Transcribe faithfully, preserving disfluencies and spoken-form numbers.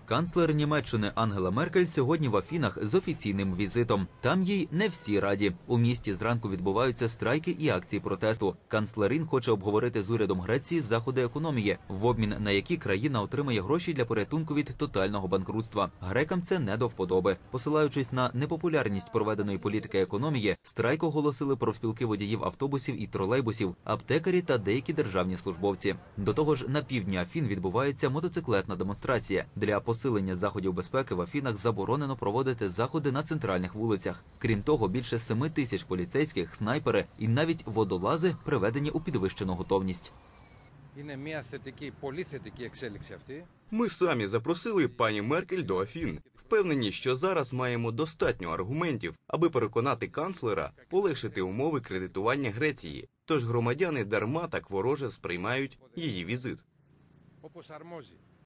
Канцлер Німеччини Ангела Меркель сьогодні в Афінах з офіційним візитом. Там їй не всі раді. У місті зранку відбуваються страйки і акції протесту. Канцлерин хоче обговорити з урядом Греції заходи економії, в обмін на які країна отримає гроші для порятунку від тотального банкрутства. Грекам це не до вподоби. Посилаючись на непопулярність проведеної політики економії, страйк оголосили профспілки водіїв автобусів і тролейбусів, аптекарі та деякі державні службовці. До того ж, на півдні Афін відбувається мотоциклетна демонстрація. Для посилення заходів безпеки в Афінах заборонено проводити заходи на центральних вулицях. Крім того, більше семи тисяч поліцейських, снайпери і навіть водолази приведені у підвищену готовність. Ми самі запросили пані Меркель до Афін. Впевнені, що зараз маємо достатньо аргументів, аби переконати канцлера полегшити умови кредитування Греції. Тож громадяни дарма так вороже сприймають її візит.